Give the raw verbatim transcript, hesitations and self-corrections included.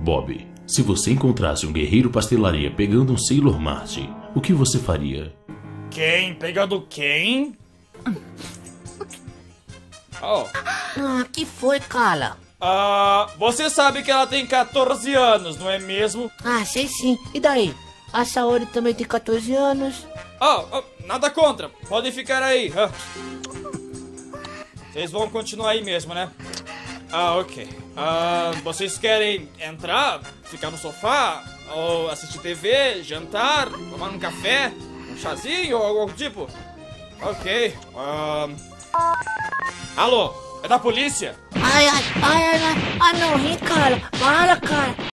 Bob, se você encontrasse um guerreiro pastelaria pegando um Sailor Mart, o que você faria? Quem? Pegando quem? Oh. Ah, que foi, Carla? Ah, você sabe que ela tem quatorze anos, não é mesmo? Ah, sei sim. E daí? A Saori também tem quatorze anos. Oh, oh, nada contra. Podem ficar aí. Ah. Vocês vão continuar aí mesmo, né? Ah, ok. Ah, vocês querem entrar, ficar no sofá, ou assistir T V, jantar, tomar um café, um chazinho ou algo do tipo? Ok. Ah... Alô? É da polícia? Ai, ai, ai, ai, ai, ai, não ri, cara. Para, cara.